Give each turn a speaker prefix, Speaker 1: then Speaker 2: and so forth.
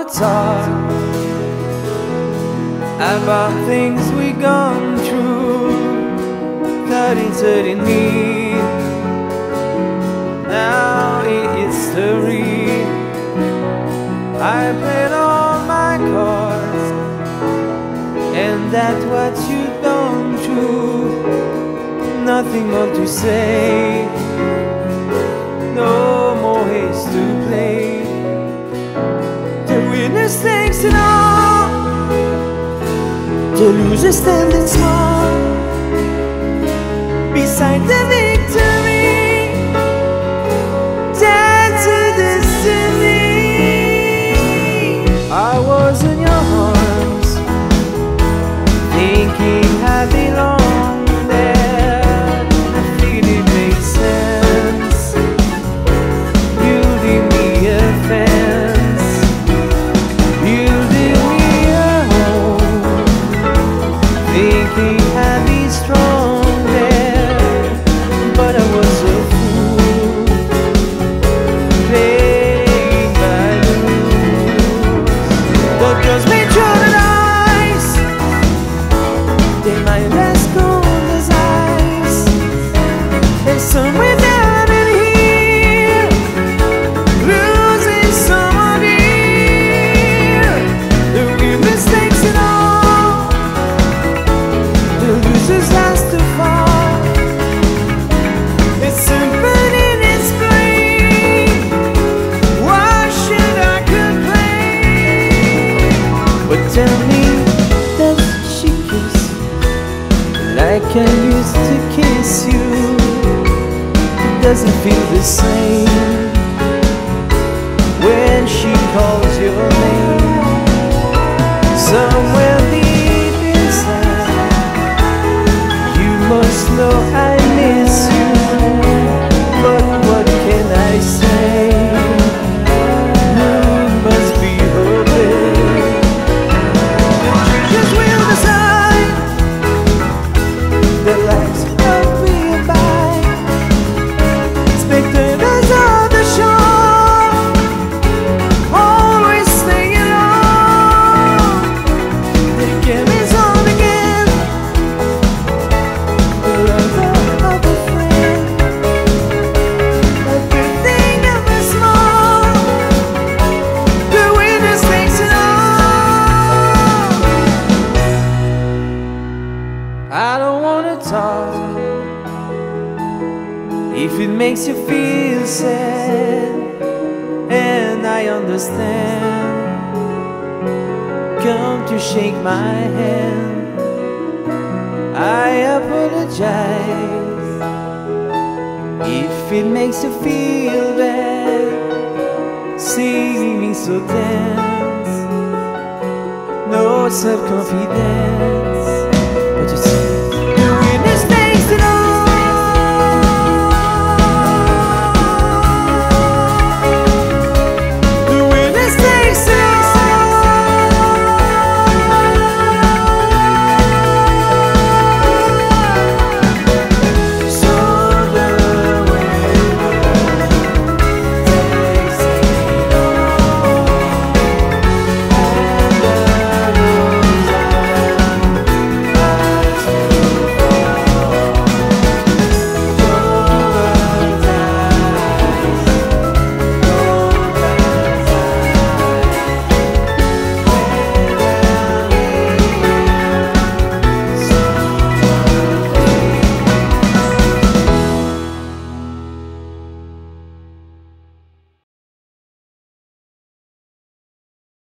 Speaker 1: talk about things we gone through. Thought it's hurting me, now it's history. I played all my cards, and that's what you don't do. Nothing more to say, no more ways to play. The winner takes it all, the loser standing small beside the victory. That's a destiny. I was in your arms, thinking I belong there. I figured it made sense. You leave me a fence, you leave me a home, thinking I'd be strong there. But I was a fool, playing by the rules. The girls may draw the eyes, they might last cold as ice. And somewhere down in here, losing someone dear. The winner takes it all, the losers has to fall. It's simple in its plain, why should I complain? But tell me, does she kiss like I used to kiss you? It doesn't feel the same when she calls your name. Somewhere deep inside, you must know I miss you. But what can I say? Moon must be hoping. Just will decide the lights of me by spectators of the show, always singing on. The game is on again, the lover of a friend, a good thing of a small. The winner takes it all. I don't wanna talk if it makes you feel sad, and I understand. Come to shake my hand, I apologize if it makes you feel bad, seeming so tense, no self-confidence.